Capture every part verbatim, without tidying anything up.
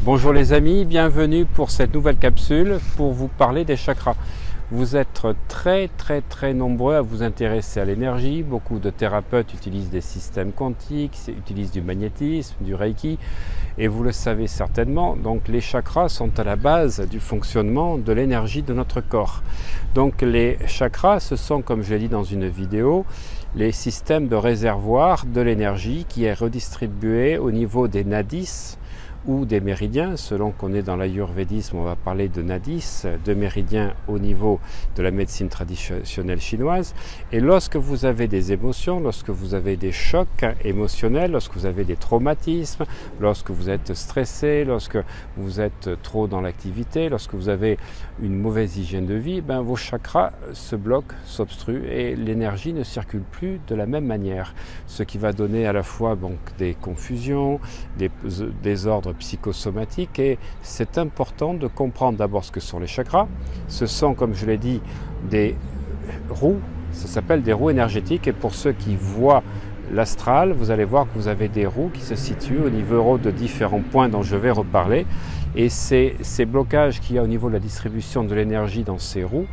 Bonjour les amis, bienvenue pour cette nouvelle capsule pour vous parler des chakras. Vous êtes très très très nombreux à vous intéresser à l'énergie. Beaucoup de thérapeutes utilisent des systèmes quantiques, utilisent du magnétisme, du reiki et vous le savez certainement, donc les chakras sont à la base du fonctionnement de l'énergie de notre corps. Donc les chakras, ce sont, comme je l'ai dit dans une vidéo, les systèmes de réservoir de l'énergie qui est redistribuée au niveau des nadis ou des méridiens, selon qu'on est dans l'ayurvédisme, on va parler de nadis, de méridiens au niveau de la médecine traditionnelle chinoise. Et lorsque vous avez des émotions, lorsque vous avez des chocs émotionnels, lorsque vous avez des traumatismes, lorsque vous êtes stressé, lorsque vous êtes trop dans l'activité, lorsque vous avez une mauvaise hygiène de vie, ben vos chakras se bloquent, s'obstruent et l'énergie ne circule plus de la même manière. Ce qui va donner à la fois donc, des confusions, des désordres psychosomatiques, et c'est important de comprendre d'abord ce que sont les chakras. Ce sont, comme je l'ai dit, des roues, ça s'appelle des roues énergétiques, et pour ceux qui voient l'astral, vous allez voir que vous avez des roues qui se situent au niveau de différents points dont je vais reparler, et c'est ces blocages qu'il y a au niveau de la distribution de l'énergie dans ces roues,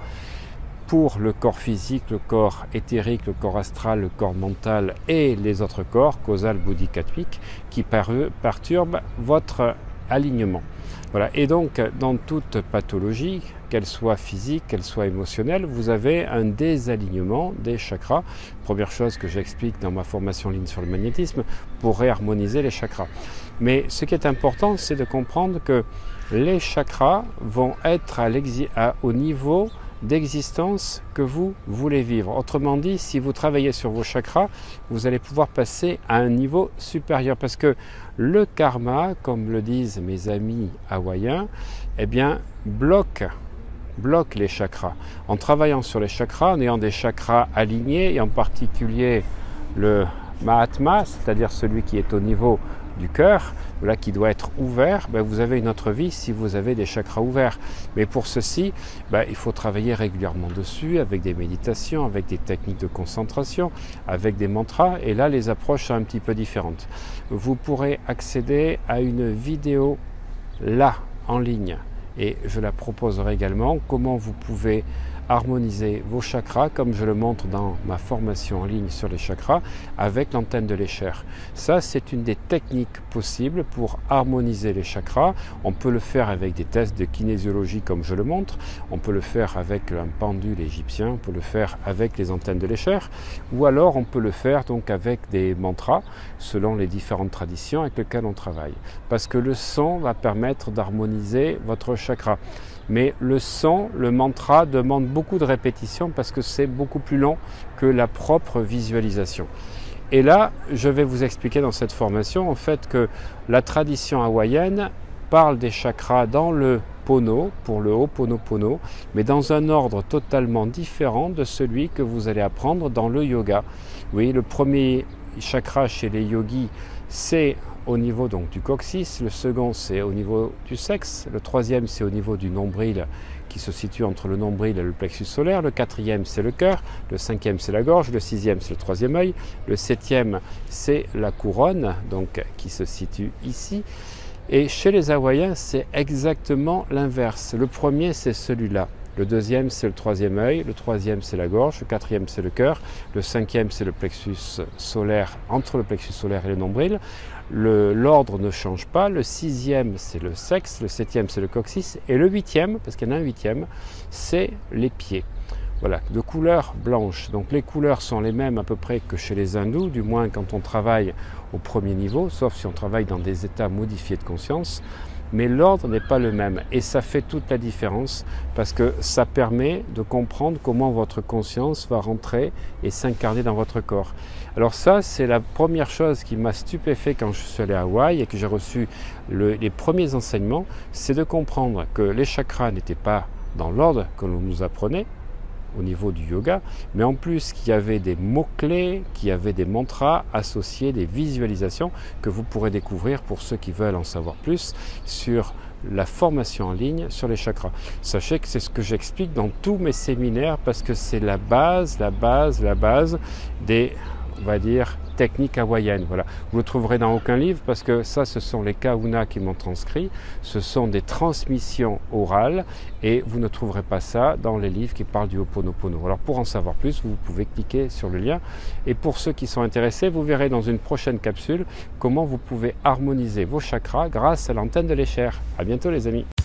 pour le corps physique, le corps éthérique, le corps astral, le corps mental et les autres corps, causal, bouddhique, atmique, qui perturbent votre alignement. Voilà. Et donc, dans toute pathologie, qu'elle soit physique, qu'elle soit émotionnelle, vous avez un désalignement des chakras. Première chose que j'explique dans ma formation en ligne sur le magnétisme, pour réharmoniser les chakras. Mais ce qui est important, c'est de comprendre que les chakras vont être à à, au niveau d'existence que vous voulez vivre. Autrement dit, si vous travaillez sur vos chakras, vous allez pouvoir passer à un niveau supérieur, parce que le karma, comme le disent mes amis hawaïens, eh bien, bloque, bloque les chakras. En travaillant sur les chakras, en ayant des chakras alignés, et en particulier le Mahatma, c'est-à-dire celui qui est au niveau du cœur, là qui doit être ouvert, ben vous avez une autre vie si vous avez des chakras ouverts. Mais pour ceci, ben il faut travailler régulièrement dessus, avec des méditations, avec des techniques de concentration, avec des mantras, et là les approches sont un petit peu différentes. Vous pourrez accéder à une vidéo là, en ligne, et je la proposerai également, comment vous pouvez harmoniser vos chakras, comme je le montre dans ma formation en ligne sur les chakras, avec l'antenne de l'échelle. Ça, c'est une des techniques possibles pour harmoniser les chakras. On peut le faire avec des tests de kinésiologie, comme je le montre. On peut le faire avec un pendule égyptien. On peut le faire avec les antennes de l'échelle. Ou alors, on peut le faire donc avec des mantras, selon les différentes traditions avec lesquelles on travaille. Parce que le son va permettre d'harmoniser votre chakra. Mais le son, le mantra demande beaucoup de répétition parce que c'est beaucoup plus long que la propre visualisation. Et là, je vais vous expliquer dans cette formation en fait que la tradition hawaïenne parle des chakras dans le Pono, pour le Ho'oponopono, mais dans un ordre totalement différent de celui que vous allez apprendre dans le yoga. Oui, le premier chakra chez les yogis, c'est au niveau donc du coccyx, le second c'est au niveau du sexe, le troisième c'est au niveau du nombril qui se situe entre le nombril et le plexus solaire, le quatrième c'est le cœur, le cinquième c'est la gorge, le sixième c'est le troisième œil, le septième c'est la couronne donc qui se situe ici. Et chez les Hawaïens c'est exactement l'inverse. Le premier c'est celui-là. Le deuxième, c'est le troisième œil, le troisième, c'est la gorge, le quatrième, c'est le cœur, le cinquième, c'est le plexus solaire, entre le plexus solaire et le nombril. L'ordre ne change pas, le sixième, c'est le sexe, le septième, c'est le coccyx, et le huitième, parce qu'il y en a un huitième, c'est les pieds. Voilà, de couleur blanche. Donc les couleurs sont les mêmes à peu près que chez les hindous, du moins quand on travaille au premier niveau, sauf si on travaille dans des états modifiés de conscience. Mais l'ordre n'est pas le même et ça fait toute la différence parce que ça permet de comprendre comment votre conscience va rentrer et s'incarner dans votre corps. Alors ça, c'est la première chose qui m'a stupéfait quand je suis allé à Hawaï et que j'ai reçu le, les premiers enseignements, c'est de comprendre que les chakras n'étaient pas dans l'ordre que l'on nous apprenait au niveau du yoga, mais en plus qu'il y avait des mots-clés, qu'il y avait des mantras associés, des visualisations que vous pourrez découvrir pour ceux qui veulent en savoir plus sur la formation en ligne sur les chakras. Sachez que c'est ce que j'explique dans tous mes séminaires parce que c'est la base, la base, la base des, on va dire, techniques hawaïennes. Voilà. Vous ne le trouverez dans aucun livre parce que ça, ce sont les Kahuna qui m'ont transcrit. Ce sont des transmissions orales et vous ne trouverez pas ça dans les livres qui parlent du Ho'oponopono. Alors pour en savoir plus, vous pouvez cliquer sur le lien. Et pour ceux qui sont intéressés, vous verrez dans une prochaine capsule comment vous pouvez harmoniser vos chakras grâce à l'antenne de l'échelle. À bientôt les amis.